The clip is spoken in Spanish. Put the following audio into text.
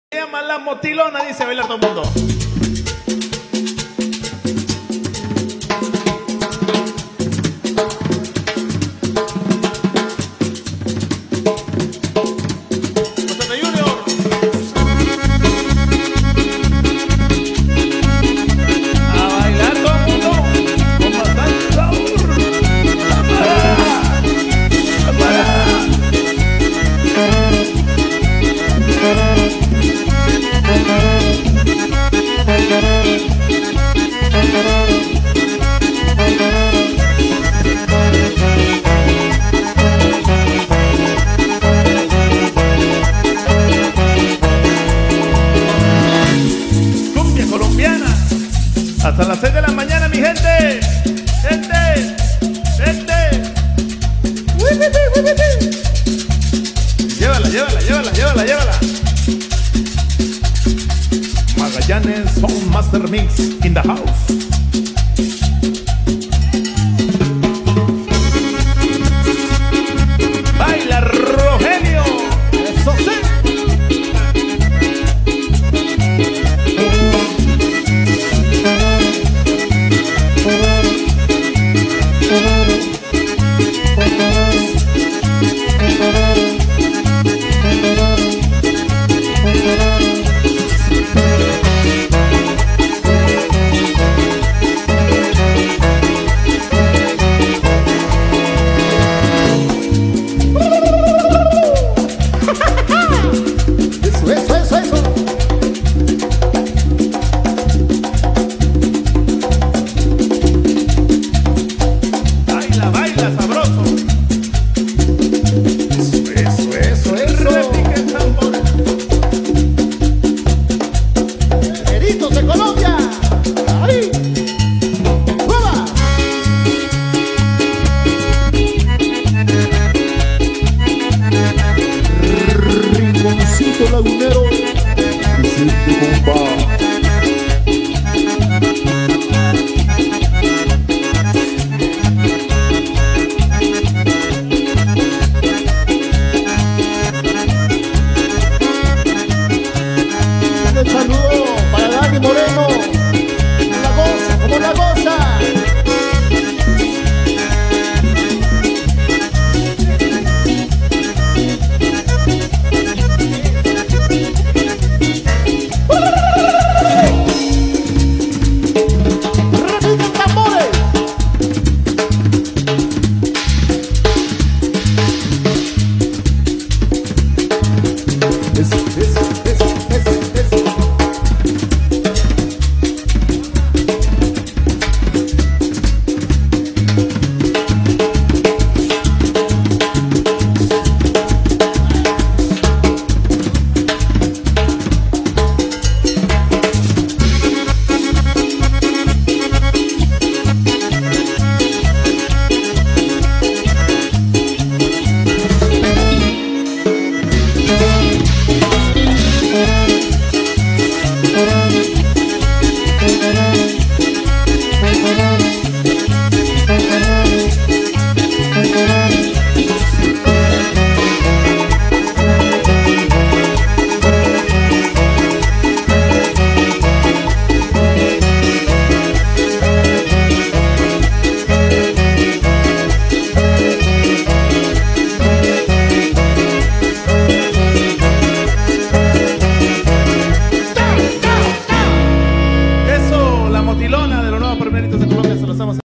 Se llama La Motilona, dice bailar todo el mundo. Hasta las 6 de la mañana, mi gente. Gente. Llévala. Magallanes Sound Master Mix in the house. Baila Rogelio. Eso sí. Eso. Baila sabroso. Eso. Repique el tambor. Heritos de Colombia. Ahí. ¡Juega! Rinconcito Lagunero. Presente, compa. Un saludo para Dani Moreno. Como la goza. ¡Repiten tambores! Eso.